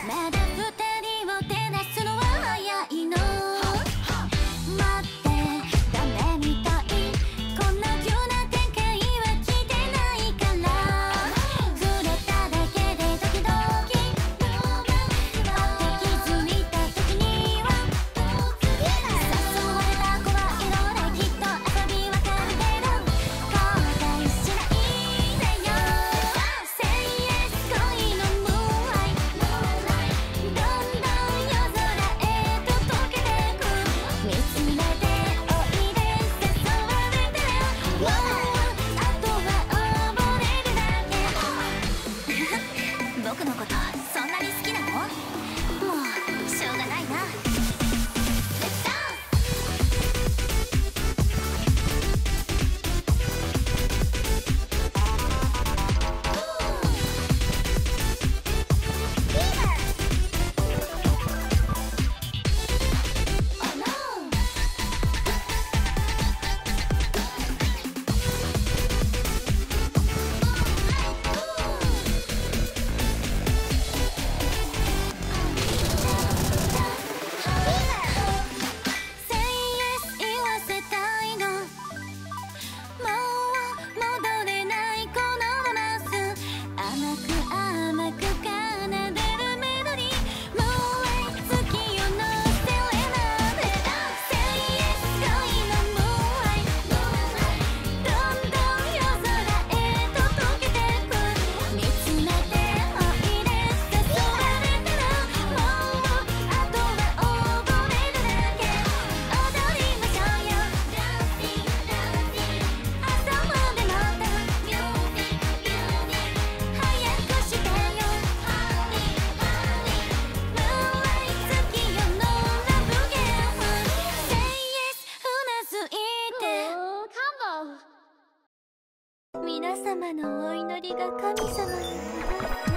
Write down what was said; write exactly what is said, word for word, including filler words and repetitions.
まだ二人を照らすのは早いの。待ってダメみたい、こんな急な展開は来てないから。触れただけでドキドキ、会って気づいた時には誘われた子は色できっと遊びわかるけど後悔しないでよ。 Say yes 恋のムーンライト、どんどん夜空へと溶けてく。見つめておいで誘われてよ。Wow、 あとは溺れるだけ。僕のことそんなに好きなの？もうしょうがないな。Let's dance。Oh no。Say yes 言わせたいの。もう戻れないこのロマンス。甘く甘く奏でるメロディー、もう月夜のセレナーデ。Say yes 恋のムーンライト、どんどん夜空へと溶けてく。見つめておいで誘われたらもうあとは溺れるだけ。踊りましょうよ Dancing Dancing、 朝までまた Music Music、 早くしてよ Honey Honey、 ムーンライト月夜のラブゲーム。 Say yes うなずいて。皆様のお祈りが神様に届いて